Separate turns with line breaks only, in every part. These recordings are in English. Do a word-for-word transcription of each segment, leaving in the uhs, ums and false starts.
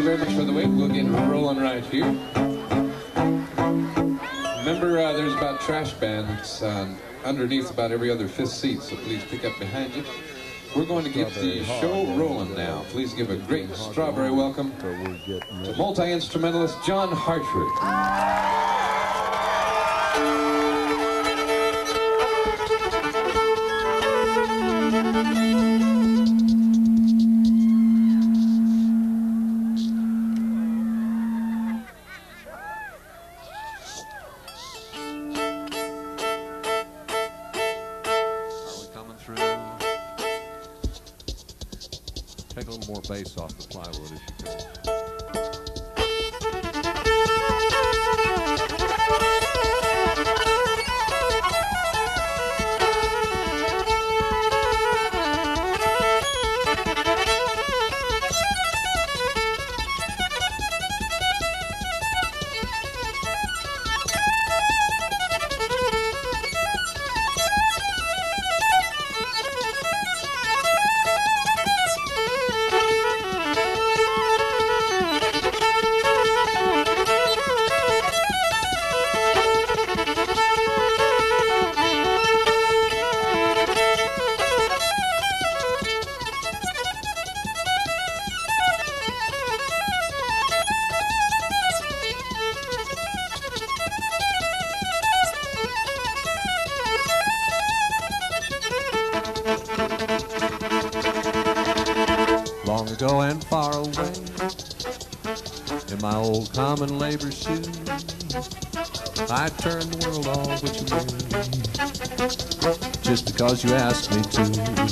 you very much for the wait. We'll get rolling right here. Remember, uh, there's about trash bans uh, underneath about every other fifth seat, so please pick up behind you. We're going to get the show rolling now. Please give a great strawberry welcome to multi-instrumentalist Cowan Hartford.
Take a little more bass off the plywood if you can. Long ago and far away, in my old common labor shoes, I turned the world all which way, just because you asked me to.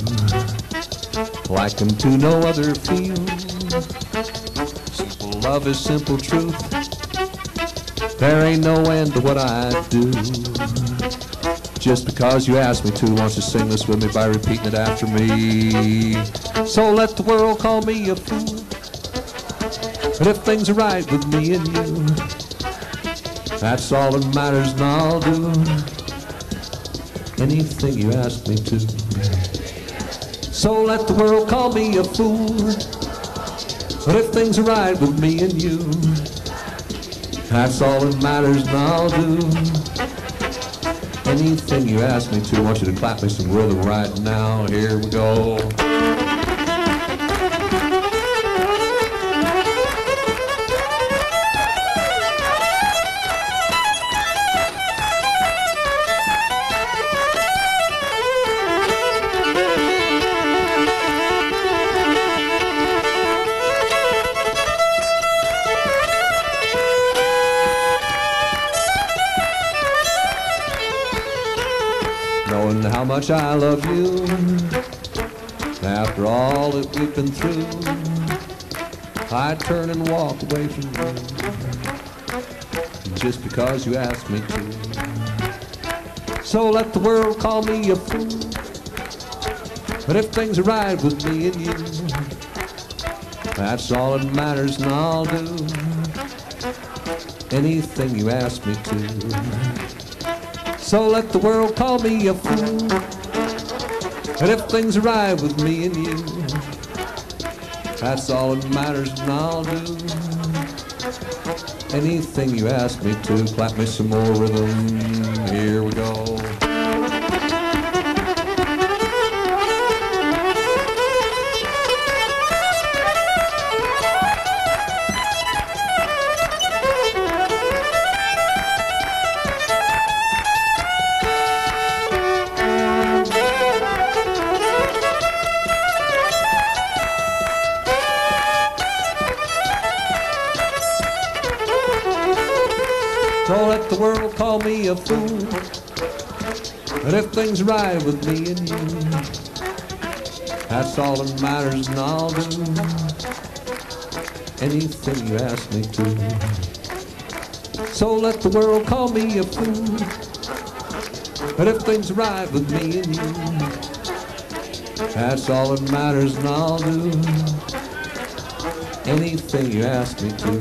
Like unto no other field, simple love is simple truth. There ain't no end to what I do. Just because you asked me to, why don't you sing this with me by repeating it after me? So let the world call me a fool, but if things are right with me and you, that's all that matters, and I'll do anything you ask me to. So let the world call me a fool, but if things are right with me and you, that's all that matters, and I'll do anything you ask me to. I want you to clap me some rhythm right now. Here we go. Knowing how much I love you, after all that we've been through, I'd turn and walk away from you, just because you asked me to. So let the world call me a fool, but if things are right with me and you, that's all that matters, and I'll do anything you ask me to. So let the world call me a fool, but if things are right with me and you, that's all that matters, and I'll do anything you ask me to. Clap me some more rhythm. Here we go. So let the world call me a fool, but if things are right with me and you, that's all that matters, and I'll do anything you ask me to. So let the world call me a fool, but if things are right with me and you, that's all that matters, and I'll do anything you ask me to.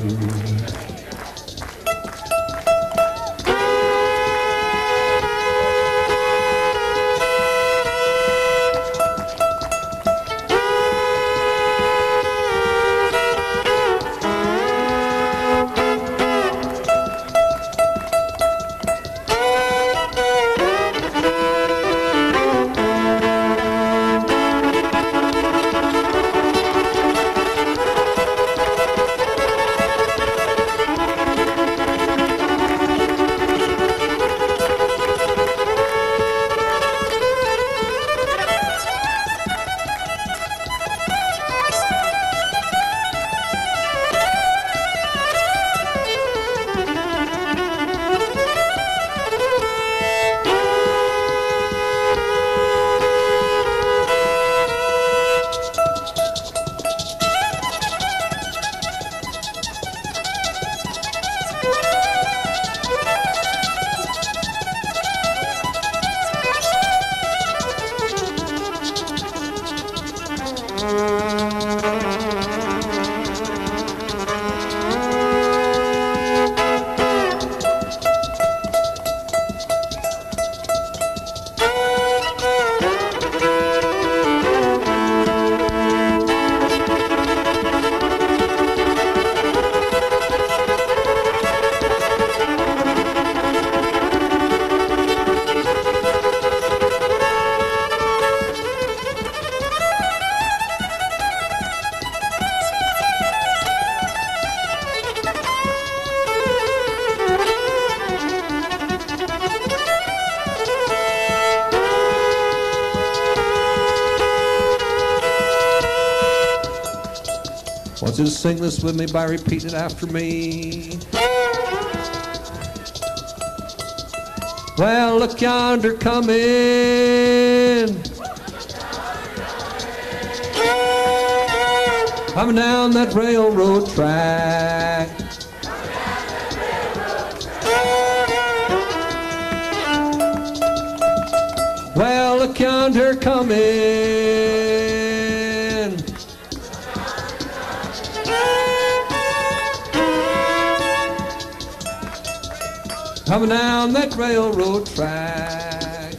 want you to sing this with me by repeating it after me. Well, look yonder coming, coming down that railroad track. Well, look yonder coming, coming down that railroad track.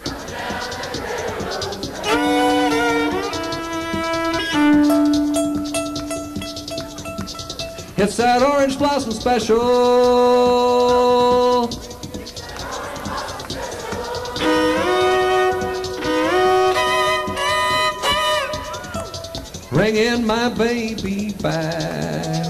It's that orange blossom special. Bringing my baby back.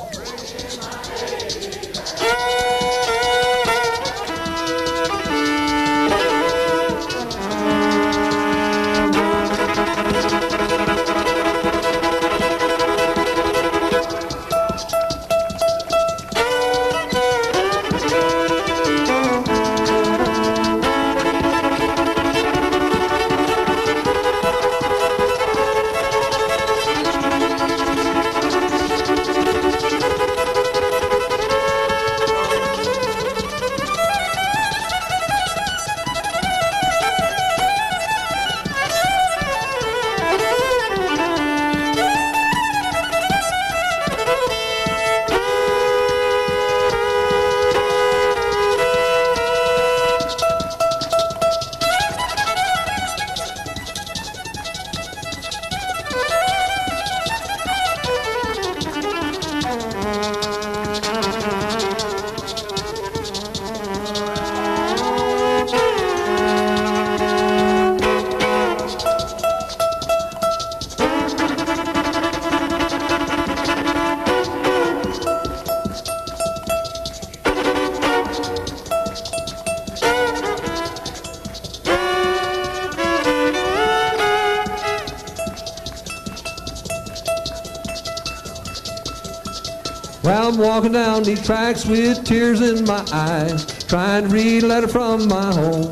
Well, I'm walking down these tracks with tears in my eyes, trying to read a letter from my home.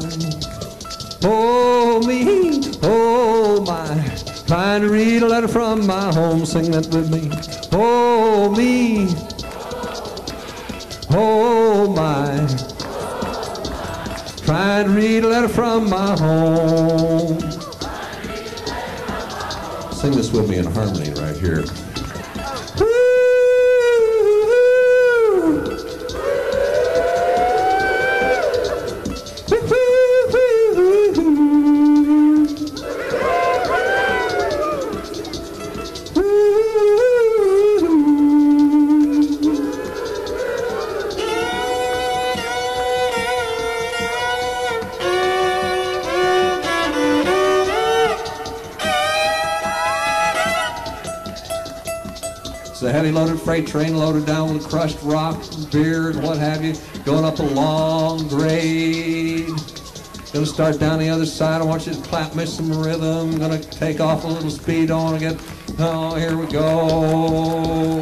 Oh me, oh my, trying to read a letter from my home. Sing that with me. Oh me, oh my, trying to read a letter from my home. Sing this with me in harmony right here. It's a heavy loaded freight train loaded down with crushed rock, beer, and what have you, going up a long grade. Gonna start down the other side. I want you to clap me some rhythm. Gonna take off a little speed. Don't wanna get, oh, here we go.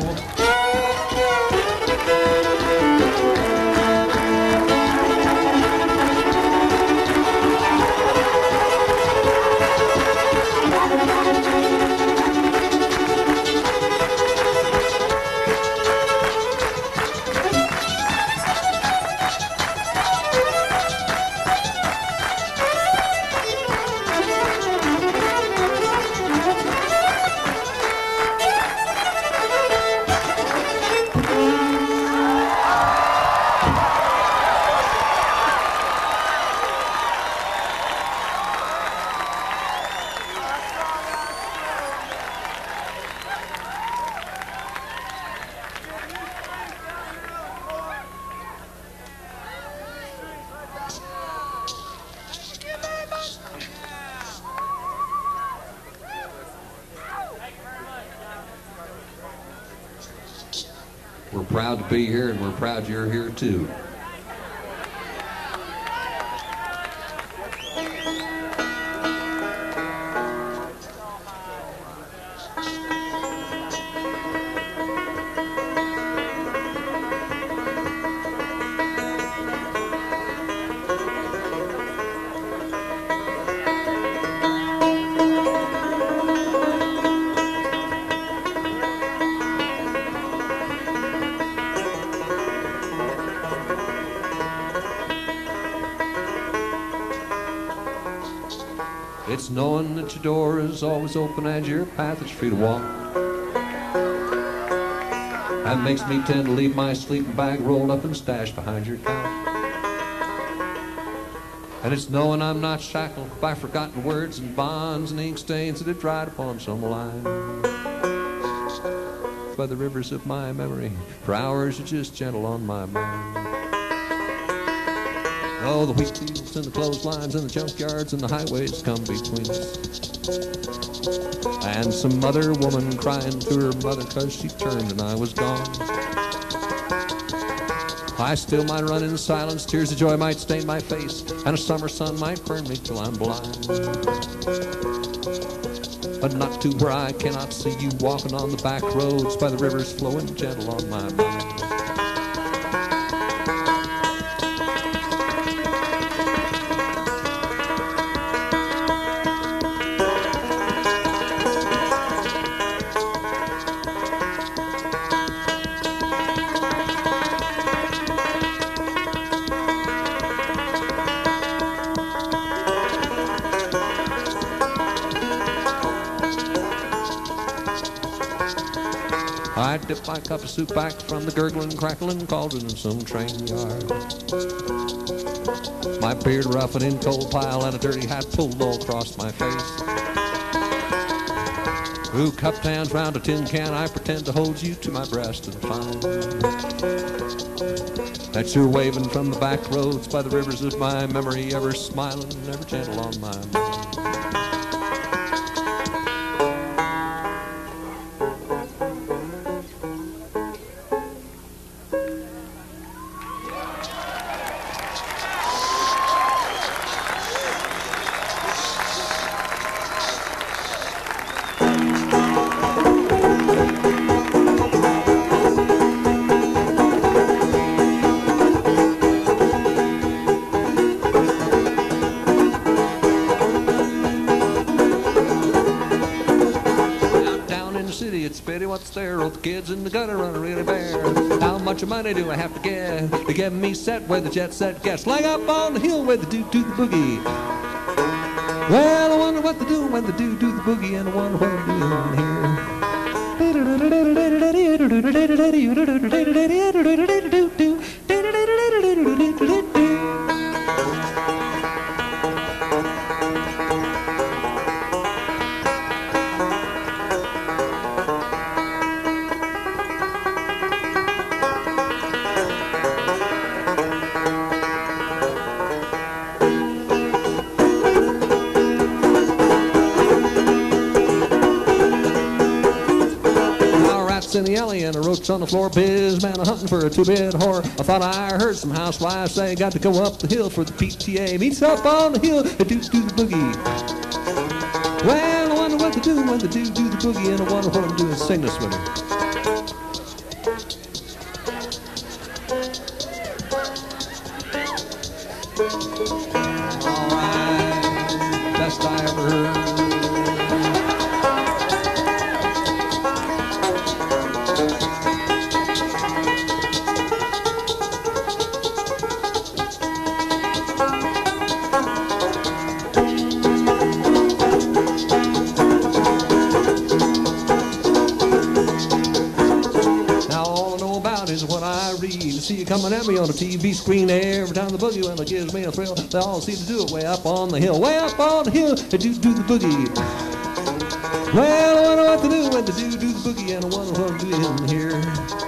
We're proud to be here, and we're proud you're here too. It's knowing that your door is always open and your path is free to walk. That makes me tend to leave my sleeping bag rolled up and stashed behind your couch. And it's knowing I'm not shackled by forgotten words and bonds and ink stains that have dried upon some line. By the rivers of my memory, for hours are just gentle on my mind. Oh, the wheat fields and the clotheslines and the junkyards and the highways come between us. And some other woman crying to her mother 'cause she turned and I was gone. I still might run in silence, tears of joy might stain my face, and a summer sun might burn me till I'm blind. But not to where I cannot see you walking on the back roads by the rivers flowing gentle on my mind. I dip my cup of soup back from the gurgling, crackling cauldron in some train yard. My beard roughened in coal pile and a dirty hat pulled all across my face. Who cupped hands round a tin can, I pretend to hold you to my breast and find that you're waving from the back roads by the rivers of my memory, ever smiling, ever gentle on my mind. What's there? Oh, the kids in the gutter run really bare. How much money do I have to get to get me set where the jet set gets? Leg up on the hill where the do do the boogie. Well, I wonder what they do when they do do the boogie, and I wonder what I'm doing here. In the alley and a roach on the floor, biz man a hunting for a two-bit whore. I thought I heard some housewives say got to go up the hill for the P T A meets up on the hill and do do the boogie. Well, I wonder what they do when they do do the boogie, and I wonder what I'm doing. Sing this with me. All right, best I ever heard. See you coming at me on a T V screen every time the boogie, well, it gives me a thrill. They all seem to do it way up on the hill, way up on the hill, they do do the boogie. Well, I wonder what to do when they do do the boogie, and I wonder what I'm doing here.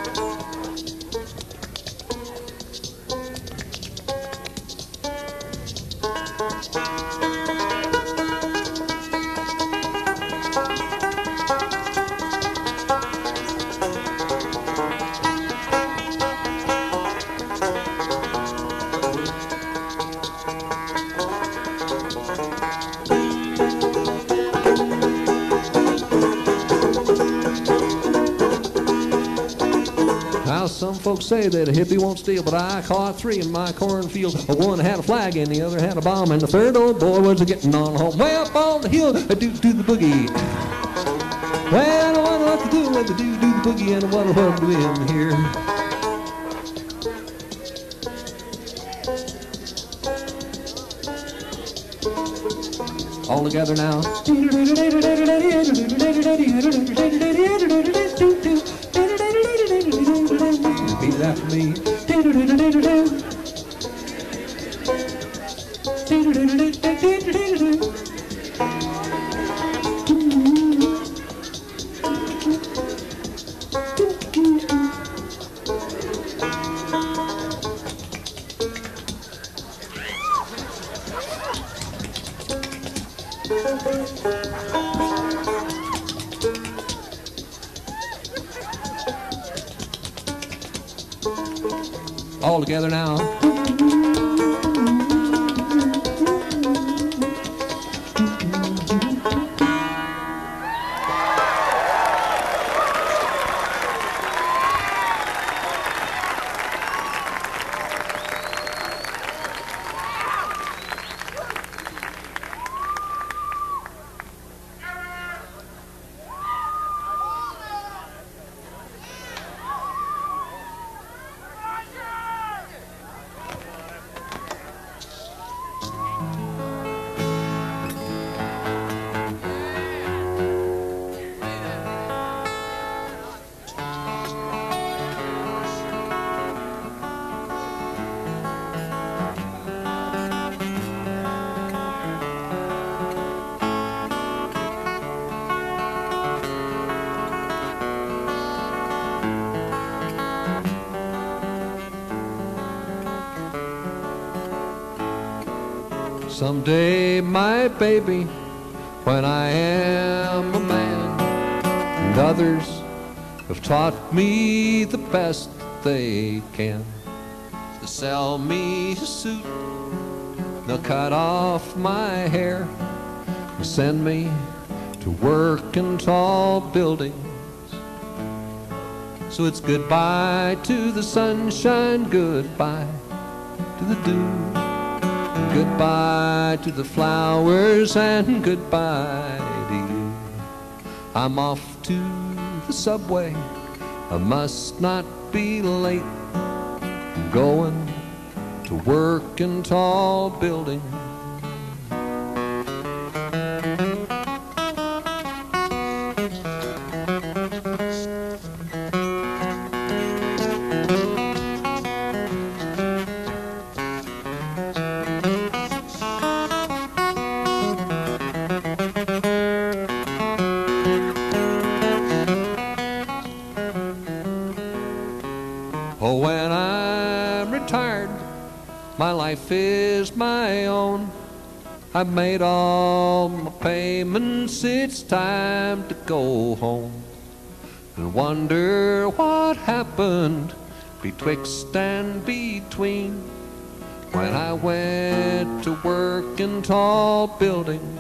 Some folks say that a hippie won't steal, but I caught three in my cornfield. One had a flag and the other had a bomb, and the third old boy was getting on home. Way up on the hill, I do do the boogie. Well, I wonder what to do when they do do the boogie, and I wonder what I'm doing here. All together now. Repeat it after me. All together now. Someday, my baby, when I am a man, and others have taught me the best they can, to sell me a suit, they'll cut off my hair and send me to work in tall buildings. So it's goodbye to the sunshine, goodbye to the dew, goodbye to the flowers, and goodbye to you. I'm off to the subway, I must not be late. I'm going to work in tall buildings. Oh, when I'm retired, my life is my own. I've made all my payments, it's time to go home. And wonder what happened betwixt and between, when I went to work in tall buildings.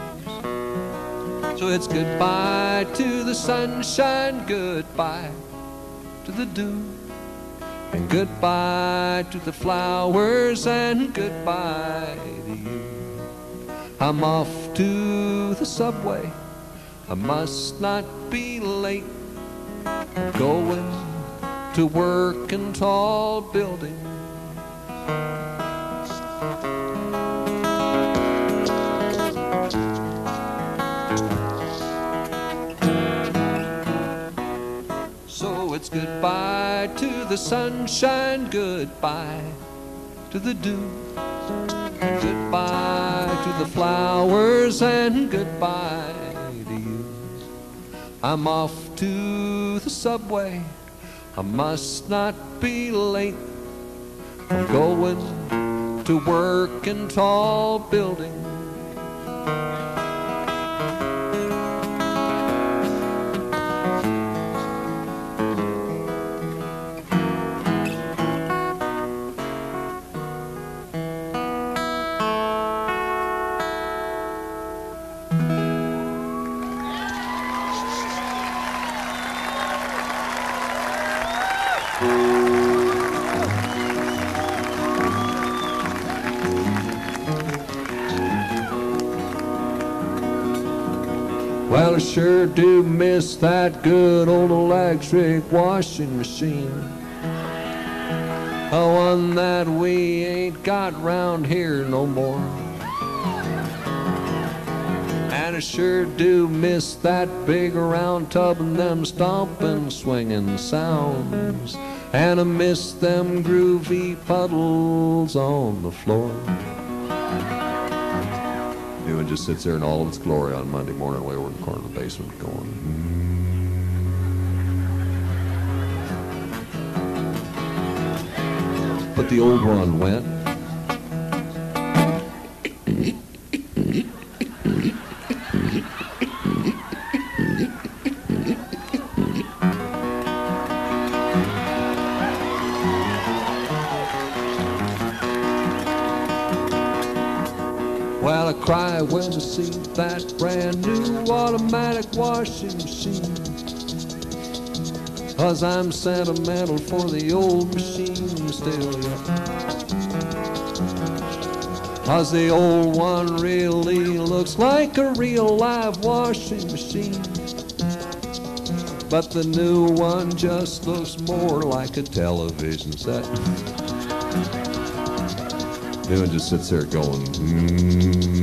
So it's goodbye to the sunshine, goodbye to the dew, and goodbye to the flowers, and goodbye to you. I'm off to the subway, I must not be late. I'm going to work in tall buildings. So it's goodbye to the sunshine, goodbye to the dew, goodbye to the flowers, and goodbye to you. I'm off to the subway, I must not be late. I'm going to work in tall buildings. Well, I sure do miss that good old electric washing machine, the one that we ain't got round here no more. And I sure do miss that big round tub and them stomping, swinging sounds. And I miss them groovy puddles on the floor. Newman just sits there in all of its glory on Monday morning way over in the corner of the basement going, mm. But the old one went, well, I cry when I see that brand new automatic washing machine. 'Cause I'm sentimental for the old machine still, yeah. 'Cause the old one really looks like a real live washing machine. But the new one just looks more like a television set. Newman just sits there going, mm.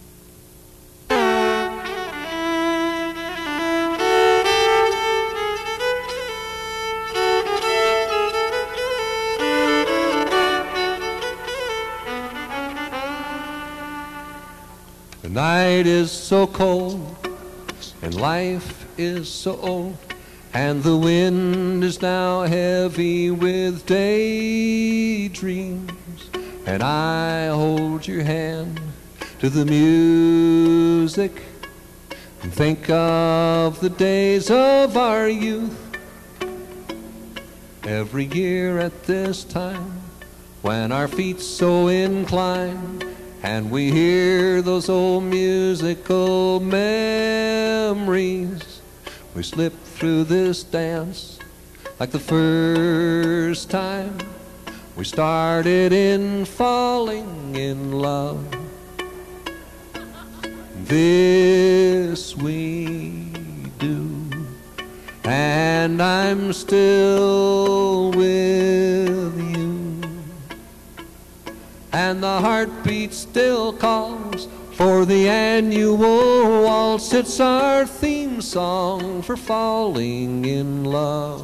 The night is so cold and life is so old, and the wind is now heavy with daydreams. And I hold your hand to the music and think of the days of our youth. Every year at this time, when our feet so incline, and we hear those old musical memories, we slip through this dance like the first time we started in falling in love. This we do, and I'm still with you, and the heartbeat still calls for the annual waltz. It's our theme song for falling in love.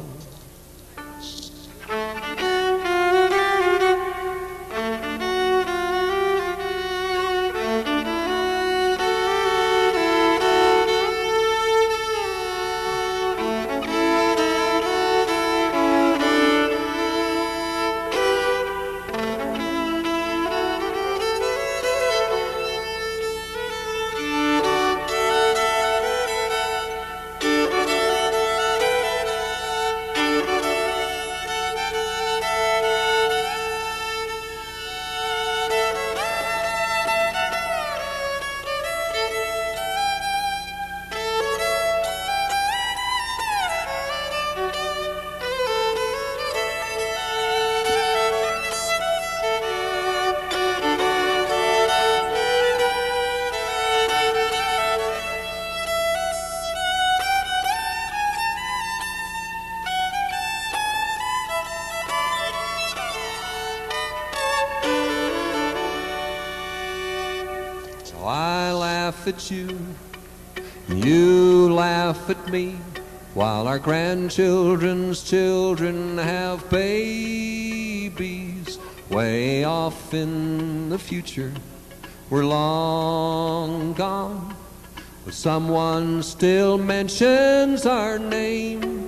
At you, you laugh at me, while our grandchildren's children have babies way off in the future. We're long gone, but someone still mentions our name.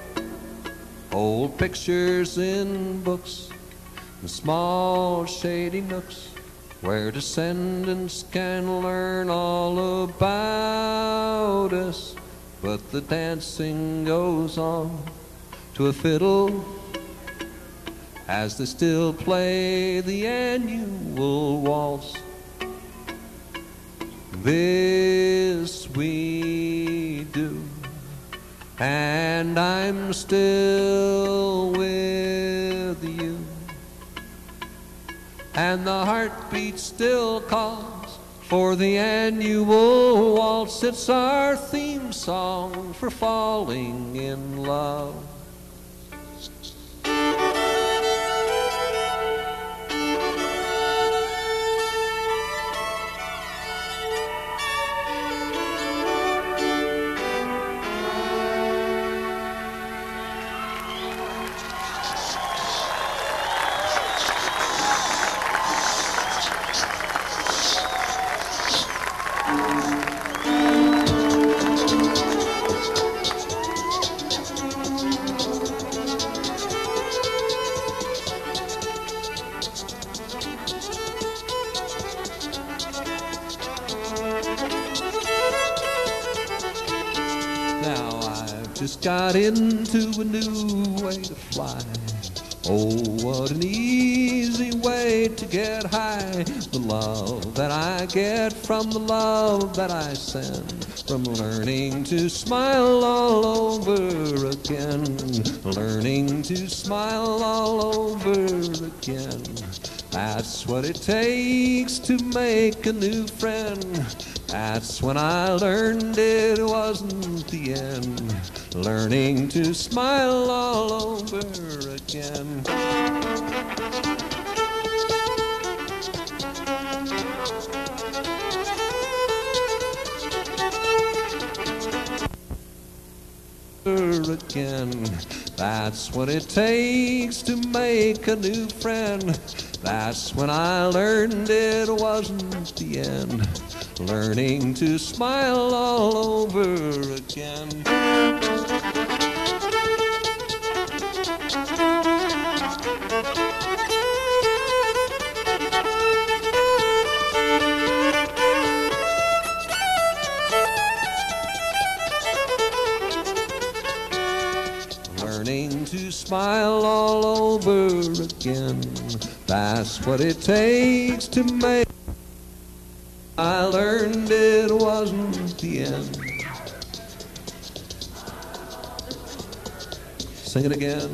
Old pictures in books and small shady nooks where descendants can learn all about us. But the dancing goes on to a fiddle as they still play the annual waltz. This we do, and I'm still with you, and the heartbeat still calls for the annual waltz. It's our theme song for falling in love. just got into a new way to fly. Oh, what an easy way to get high. The love that I get from the love that I send, from learning to smile all over again, learning to smile all over again. That's what it takes to make a new friend. That's when I learned it wasn't the end, learning to smile all over again. Again. That's what it takes to make a new friend. That's when I learned it wasn't the end, learning to smile all over again. Learning to smile all over again. That's what it takes to make. I learned it wasn't the end. Sing it again.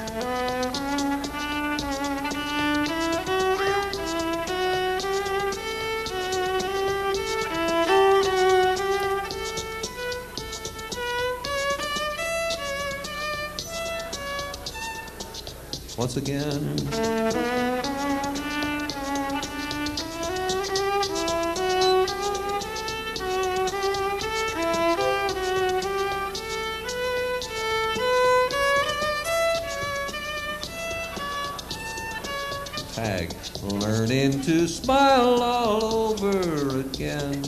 Once again. Tag. Learning to smile all over again.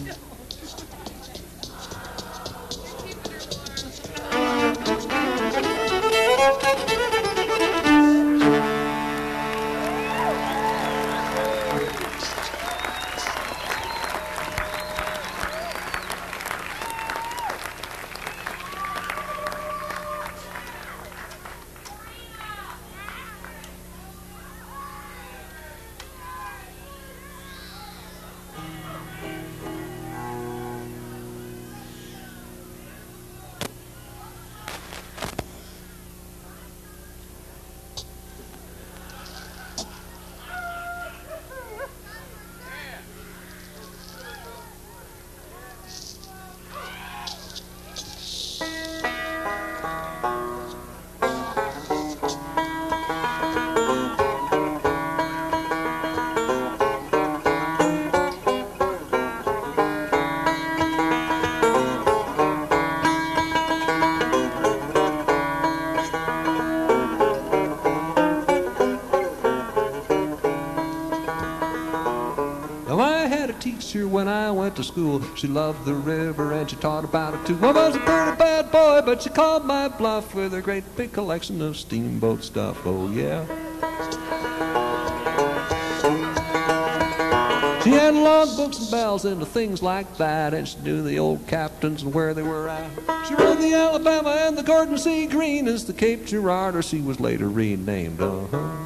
When I went to school, she loved the river and she taught about it too. I was a pretty bad boy, but she called my bluff with her great big collection of steamboat stuff. Oh yeah. She had logbooks and bells into things like that, and she knew the old captains and where they were at. She rode the Alabama and the Gordon C. Green as the Cape Girard, or she was later renamed. Uh-huh.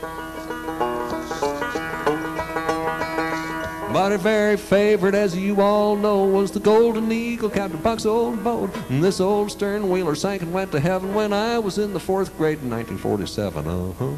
But her very favorite, as you all know, was the Golden Eagle, Captain Buck's old boat. And this old stern wheeler sank and went to heaven when I was in the fourth grade in nineteen forty-seven. Uh-huh.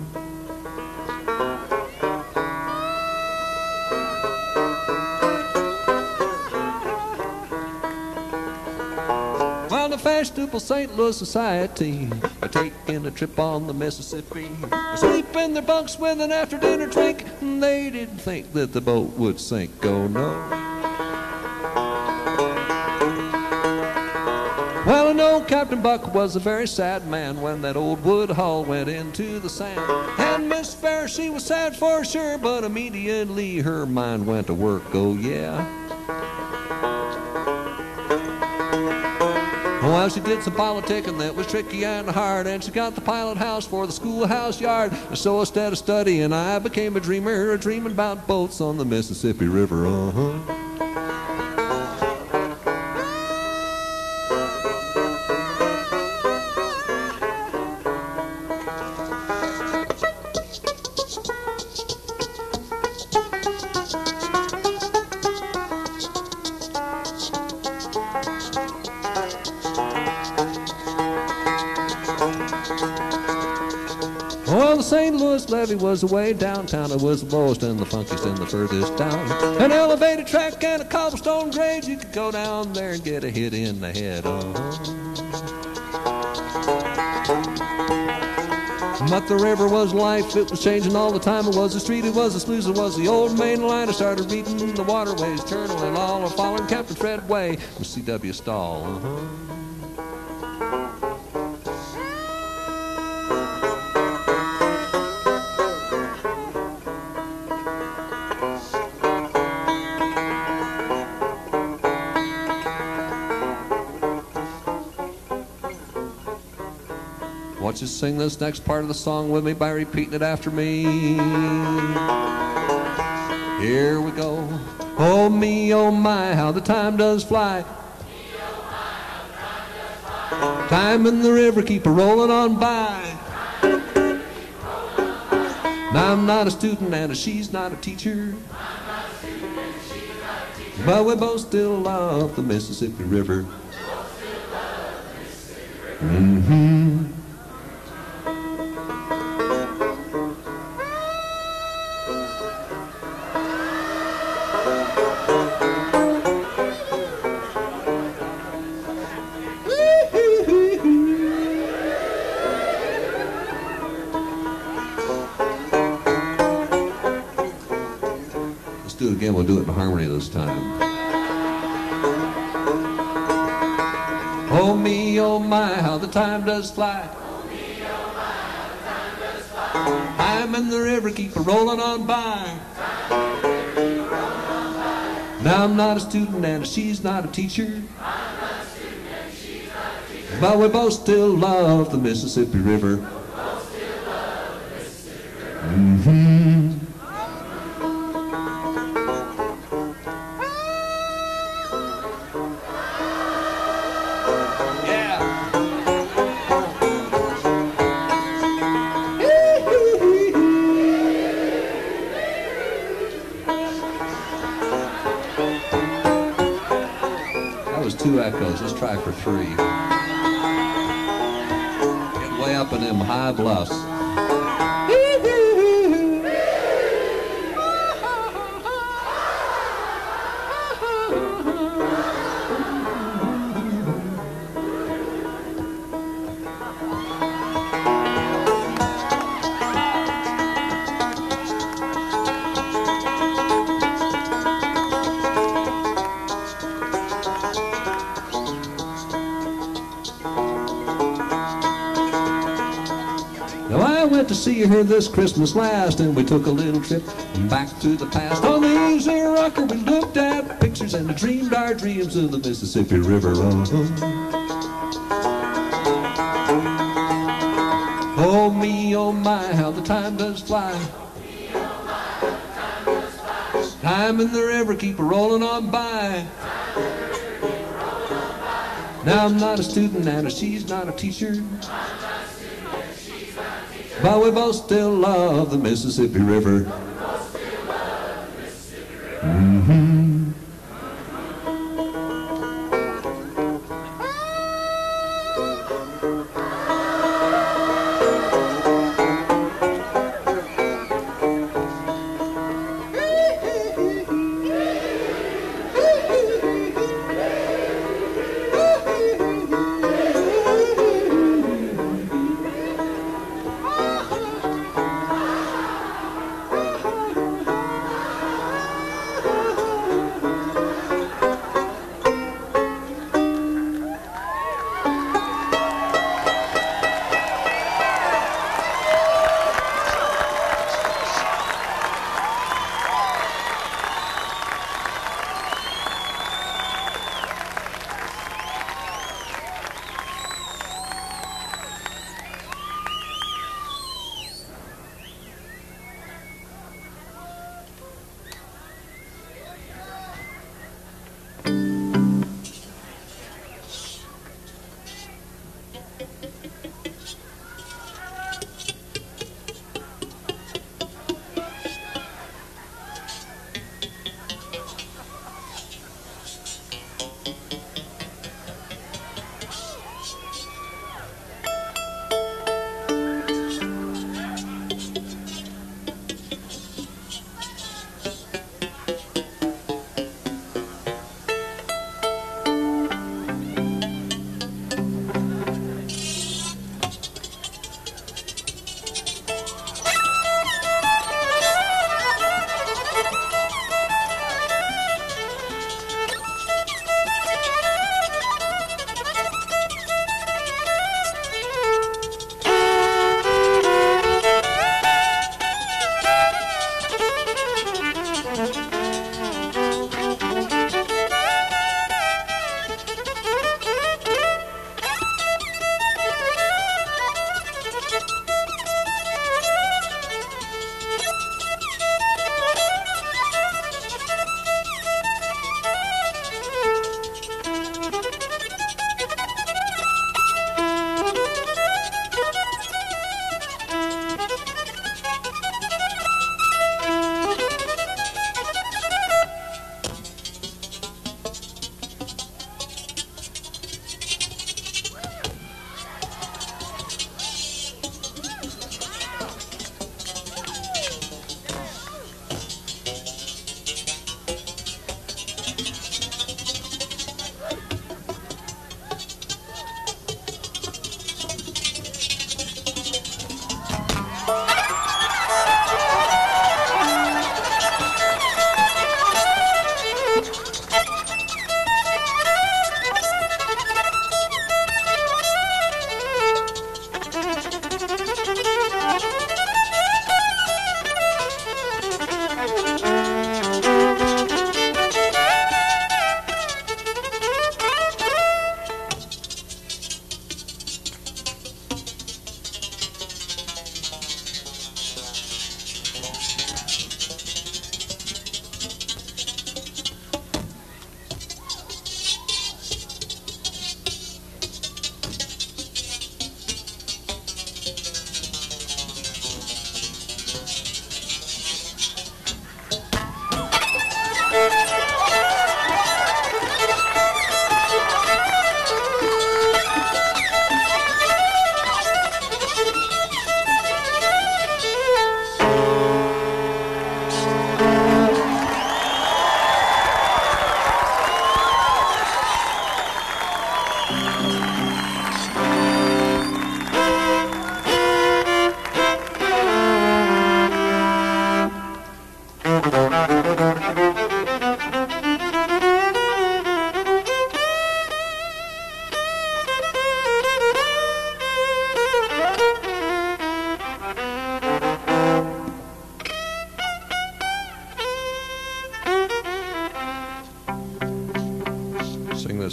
Well, the fashionable Saint Louis society are taking a trip on the Mississippi, sleep in their bunks with an after-dinner drink, and they didn't think that the boat would sink. Oh no. Well, I know Captain Buck was a very sad man when that old wood hull went into the sand. And Miss Fair, she was sad for sure, but immediately her mind went to work. Oh yeah. Well, she did some politicking that was tricky and hard, and she got the pilot house for the schoolhouse yard. So instead of studying, I became a dreamer, dreaming about boats on the Mississippi River. Uh-huh. Well, the Saint Louis levee was away downtown. It was the lowest and the funkiest and the furthest down. An elevated track and a cobblestone grade. You could go down there and get a hit in the head. Uh-huh. But the river was life, it was changing all the time. It was the street, it was the sluice, it was the old main line. I started reading the waterways journal and all, and following Captain Fred Way with C W Stahl. Uh-huh. Won't you sing this next part of the song with me by repeating it after me? Here we go. Oh me, oh my, how the time does fly. Time in the river, keep a rolling on by. Now I'm not a student and she's not a teacher, but we both still love the Mississippi River. Mm-hmm. Do it again, we'll do it in harmony this time. Oh me, oh my, how the time does fly.
Oh me, oh my, how the time does fly.
I'm in the river, keep a rolling on by.
Time in the river, keep a rolling on by.
Now I'm not a student and she's not a teacher,
I'm not a student and she's not a teacher,
but we both still love the Mississippi River.
we both still love the Mississippi River.
Mm-hmm. Two echoes. Let's try for three. Get way up in them high bluffs. To see her this Christmas last, and we took a little trip back through the past. On the easy rocker we looked at pictures and dreamed our dreams of the Mississippi River. Oh, oh me, oh my, how the time does fly. Time in the river, keep a rolling on by. Now I'm not a student and she's not a teacher, but we both still love the Mississippi River. Mm-hmm.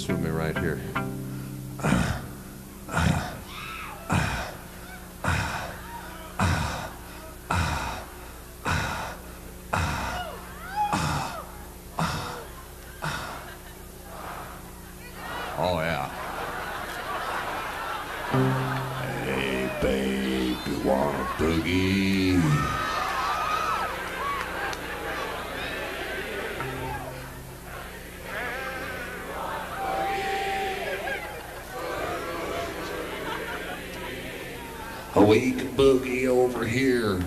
this with me right here. Oh, yeah. Hey, babe, you want a boogie? A weak boogie over here.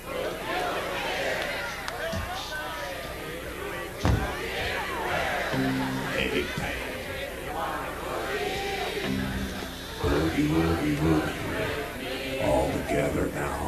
Hey, boogie, boogie, boogie. All together now.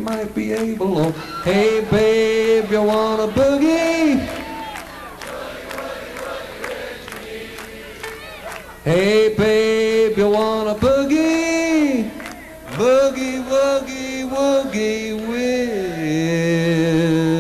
might be able. Oh, hey babe, you wanna boogie? Hey babe, you wanna boogie? Boogie, woogie, woogie with.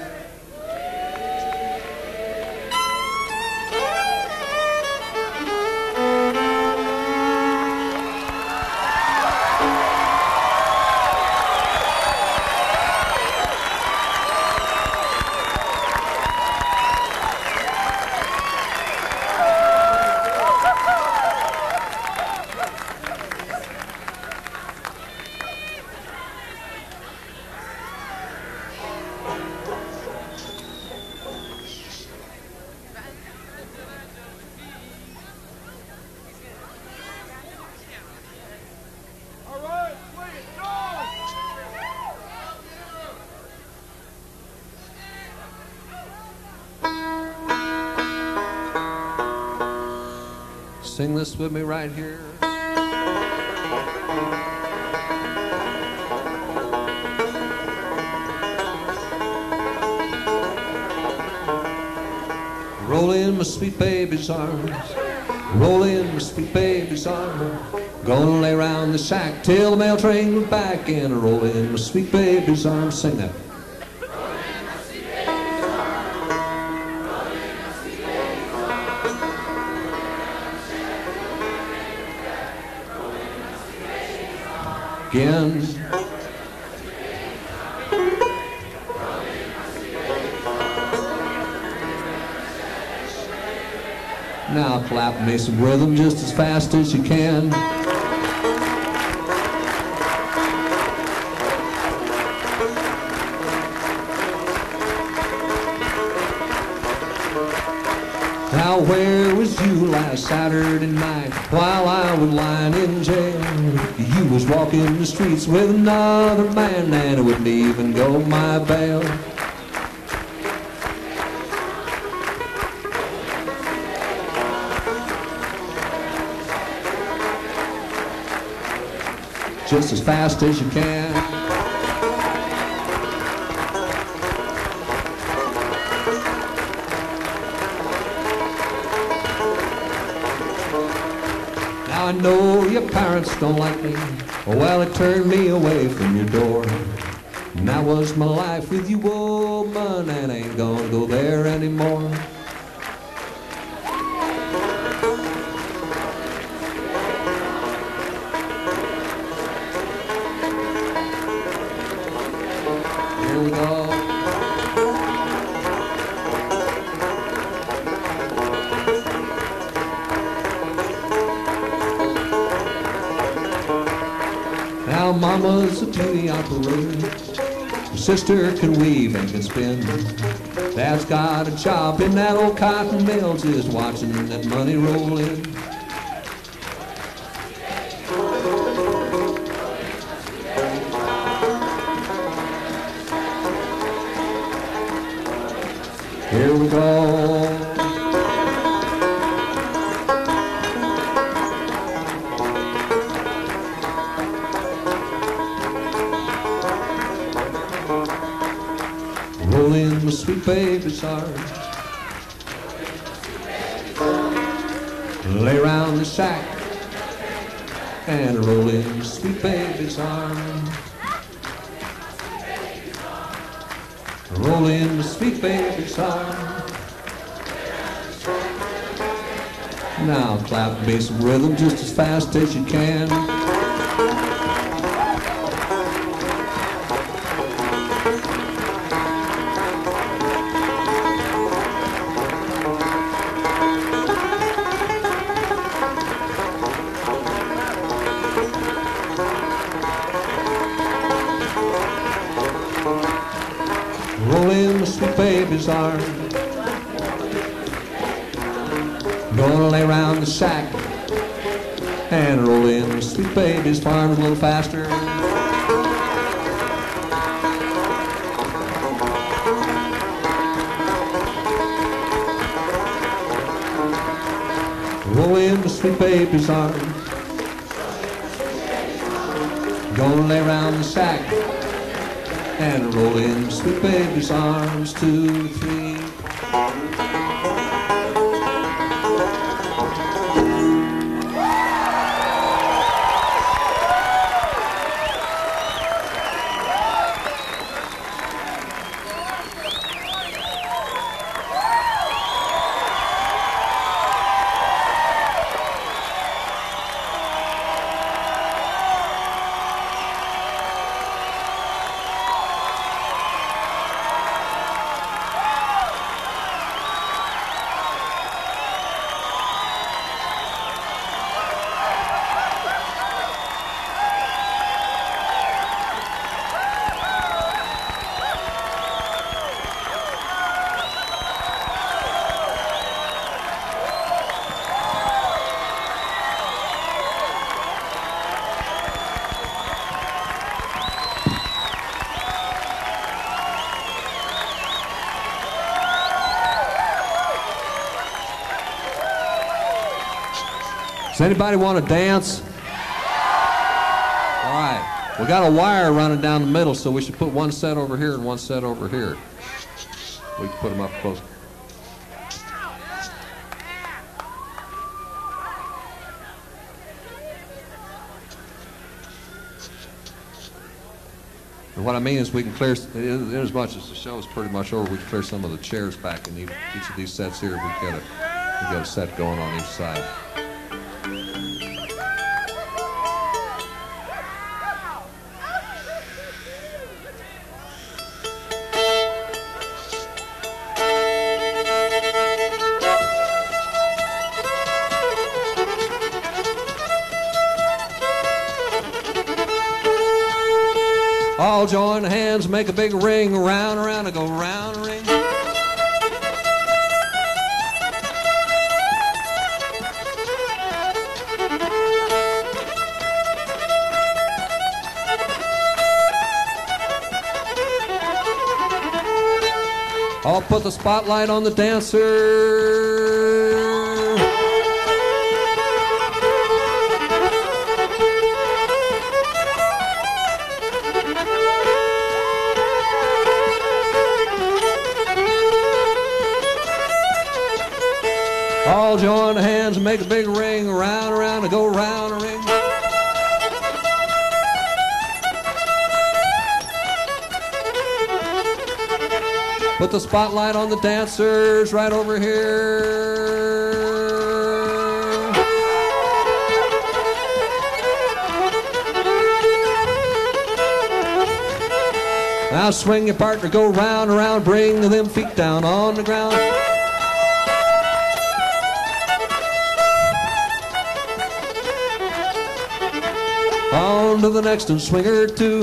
Sing this with me right here. Roll in my sweet baby's arms, roll in my sweet baby's arms. Gonna lay round the shack till the mail train goes back and roll in my sweet baby's arms. Sing that. Again. Now clap me some rhythm just as fast as you can. Now where was you last Saturday night while I was lying in jail? You was walking the streets with another man and it wouldn't even go my bail. Just as fast as you can. Now I know your parents don't like me. Well, it turned me away from your door. And that was my life with you, woman, and I ain't gonna go there anymore. Here we go. Now mama's a beauty operator, sister can weave and can spin. Dad's got a job in that old cotton mill, just watching that money roll in. Here we go. Roll in my sweet baby's arms, lay round the shack and roll in my sweet baby's arms. Roll in my sweet baby's arms. Now clap me some rhythm just as fast as you can. Roll in my sweet baby's arms. Gonna lay round the shack and roll in my sweet baby's arms a little faster. Roll in my sweet baby's arms. Gonna lay round the shack and roll in sweet baby's arms, two, three. Does anybody want to dance? All right. We got a wire running down the middle, so we should put one set over here and one set over here. We can put them up close. And what I mean is we can clear, in as much as the show is pretty much over, we can clear some of the chairs back in each of these sets here. We've got a, we've got a set going on each side. All join hands, make a big ring, round, around, and go round, ring. I'll put the spotlight on the dancer. All join hands and make a big ring, round, around, and go round, ring. Put the spotlight on the dancers right over here. Now swing your partner, go round, around, bring them feet down on the ground. On to the next and swing her two.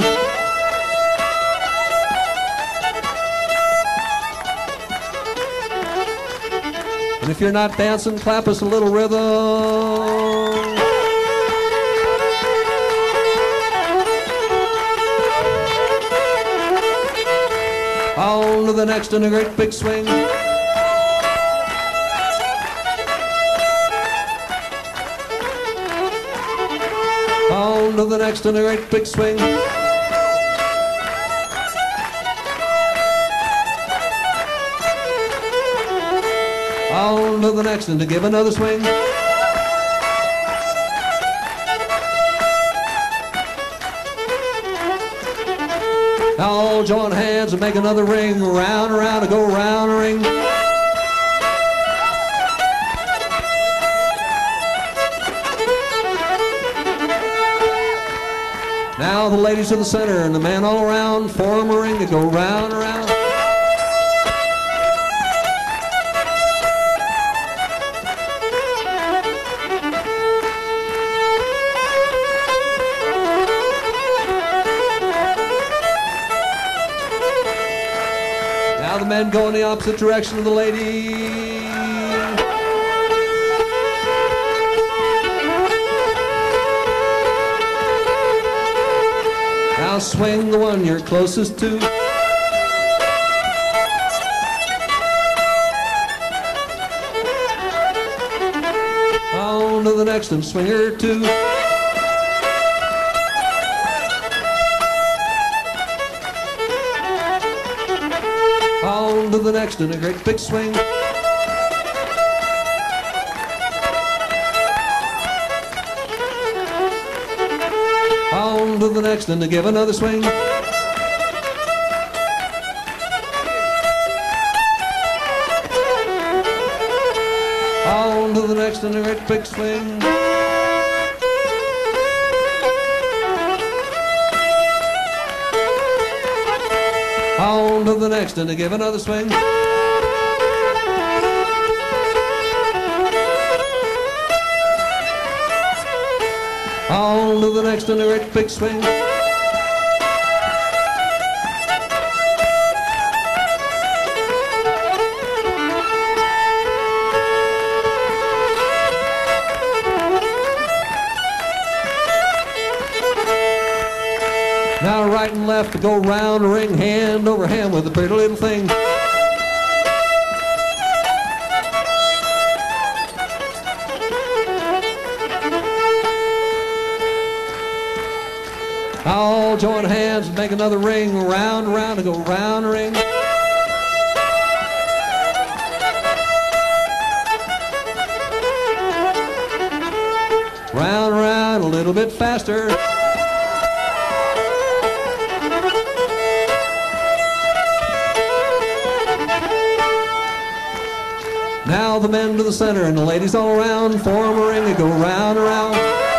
And if you're not dancing, clap us a little rhythm. On to the next and a great big swing. On to the next and a great big swing. On to the next and to give another swing. Now all join hands and make another ring, round, around, and go round, ring. Now the ladies in the center and the men all around form a ring to go round, around. Now the men go in the opposite direction of the ladies. Now swing the one you're closest to. On to the next and swing her two. to the next in a great big swing. On to the next and to give another swing. On to the next and a great big swing. On to the next and to give another swing. On to the next and a great big swing. Now right and left to go round, ring hand over hand with a pretty little thing. All join hands and make another ring, round, round, to go round, ring. Round, round, a little bit faster. Now the men to the center and the ladies all around form a ring and go round and round.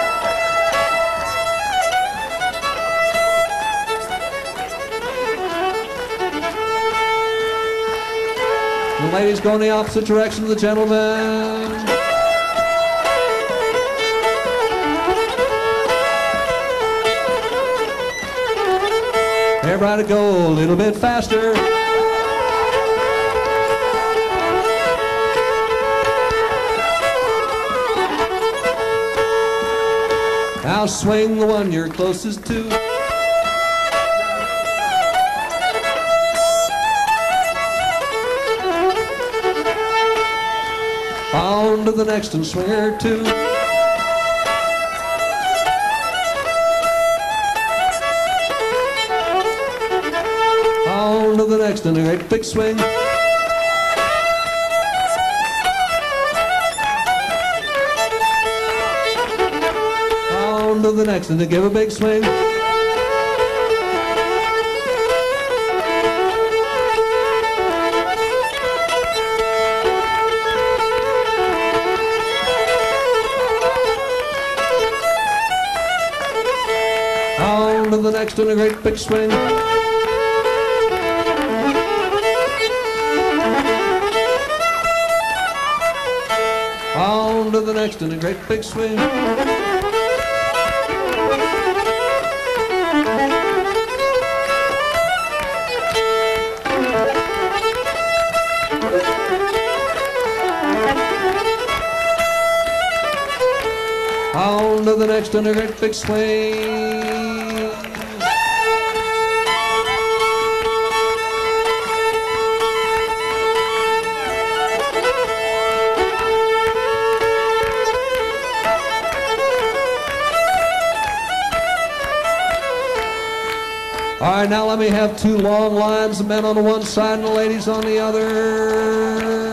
The ladies go in the opposite direction of the gentlemen. Everybody go a little bit faster. Now swing the one you're closest to. On to the next and swing her two. On to the next and a great big swing. On to the next and to give a big swing. On to the next and a great big swing. On to the next and a great big swing. On to the next and a great big swing. All right, now let me have two long lines of men on the one side and the ladies on the other.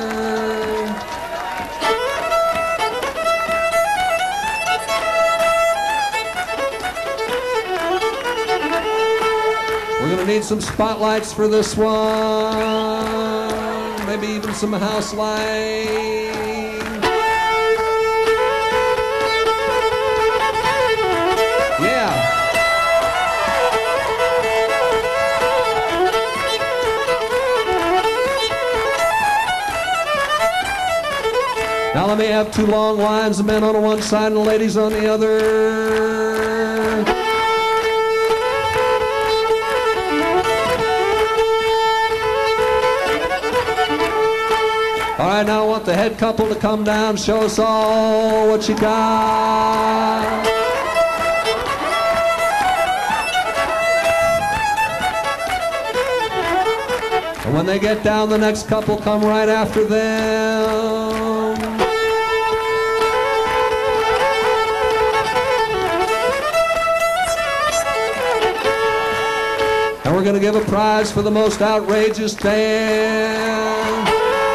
We're gonna need some spotlights for this one, maybe even some house lights. Now let me have two long lines of men on the one side and the ladies on the other. All right, now I want the head couple to come down, show us all what you got. And when they get down, the next couple come right after them. And And we're going to give a prize for the most outrageous dance.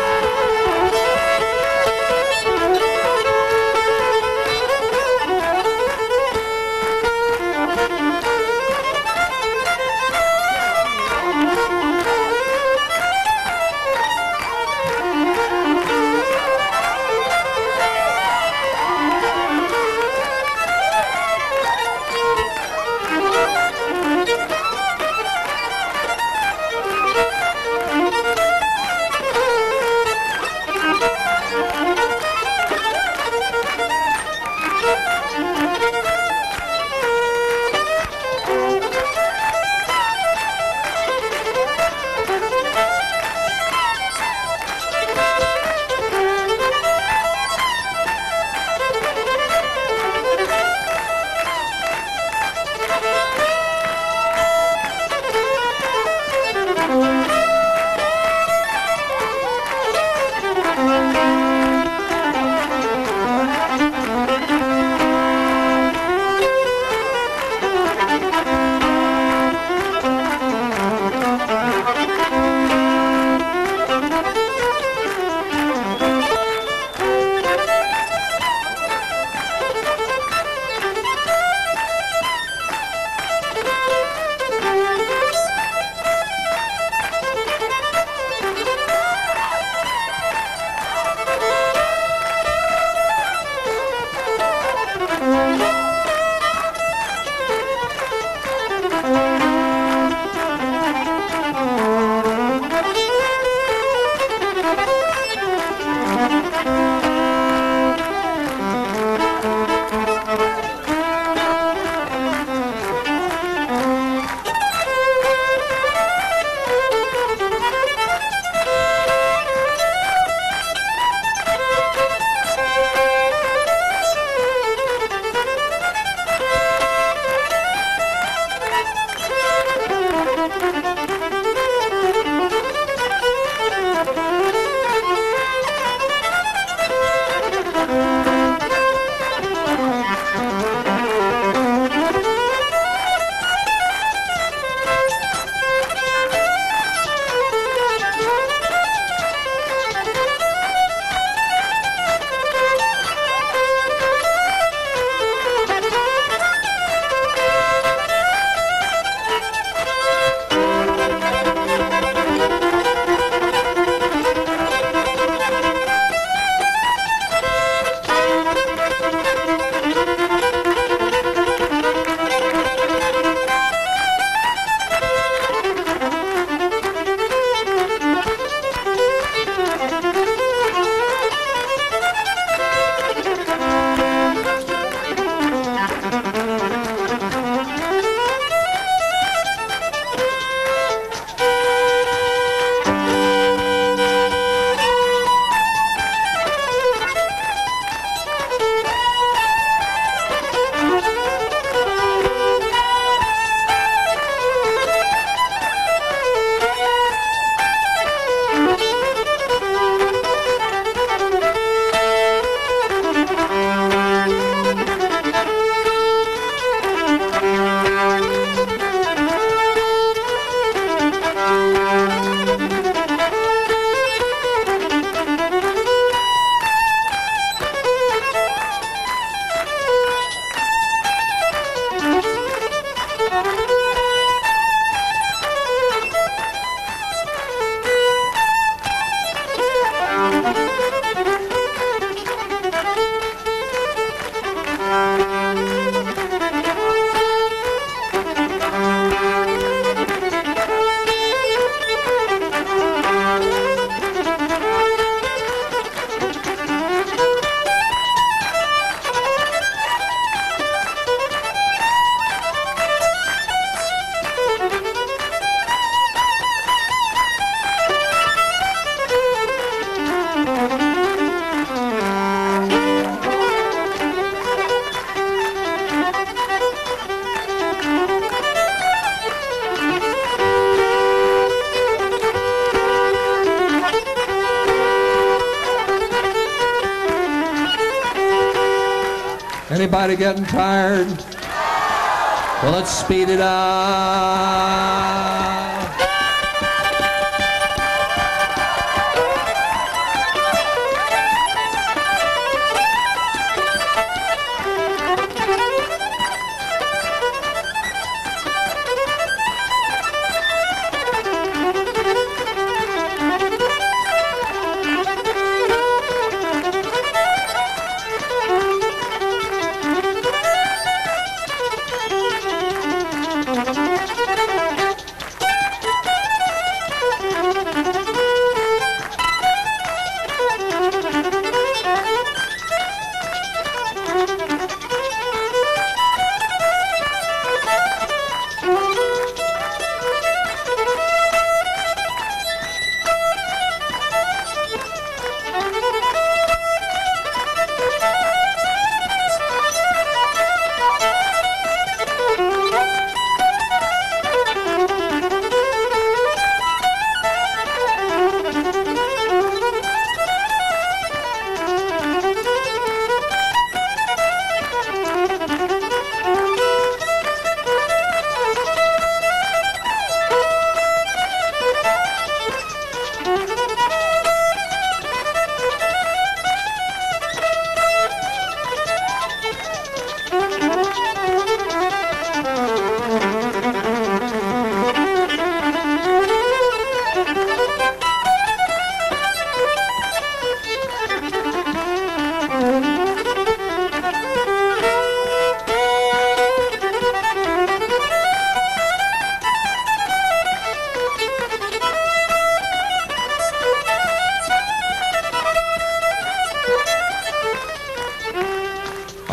Anybody getting tired? Well, let's speed it up.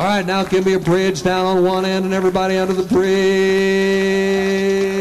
All right, now give me a bridge down on one end and everybody under the bridge.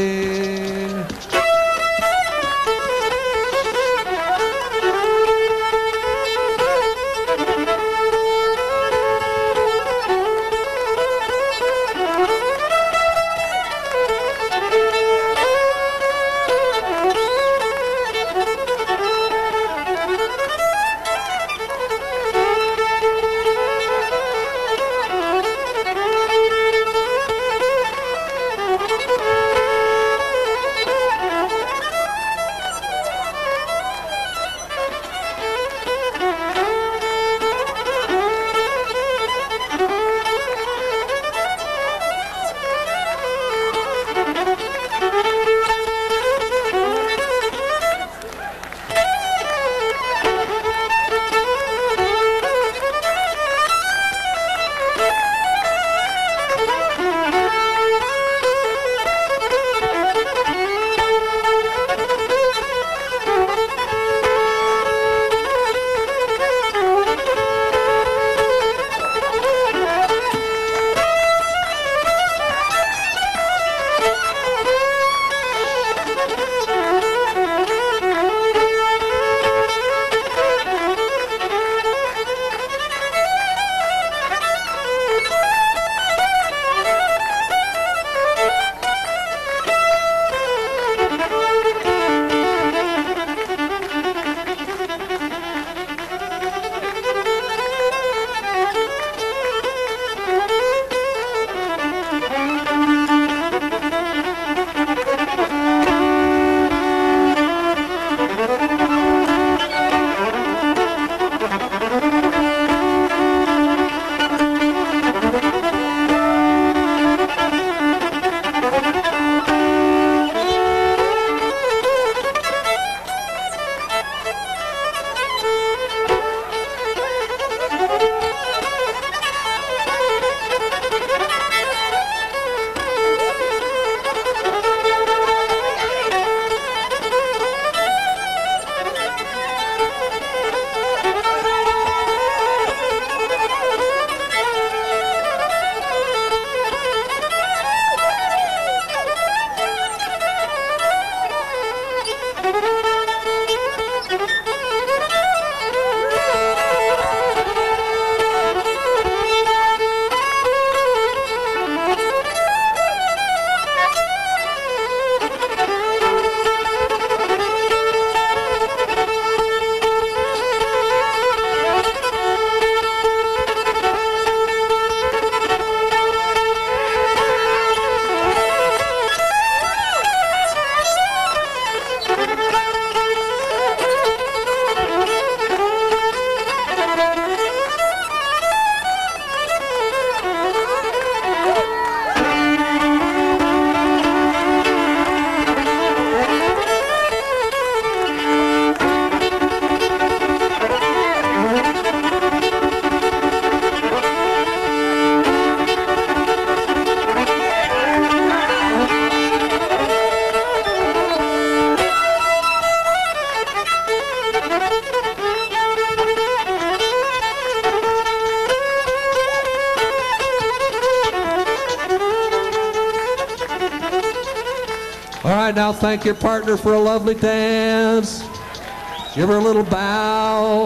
All right, now thank your partner for a lovely dance. Give her a little bow.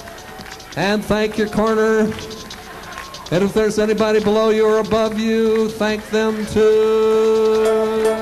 And thank your corner. And if there's anybody below you or above you, thank them too.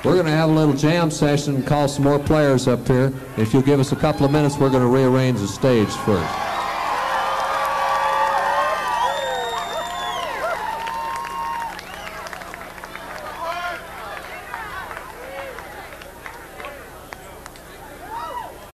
We're going to have a little jam session and call some more players up here. If you'll give us a couple of minutes, we're going to rearrange the stage first.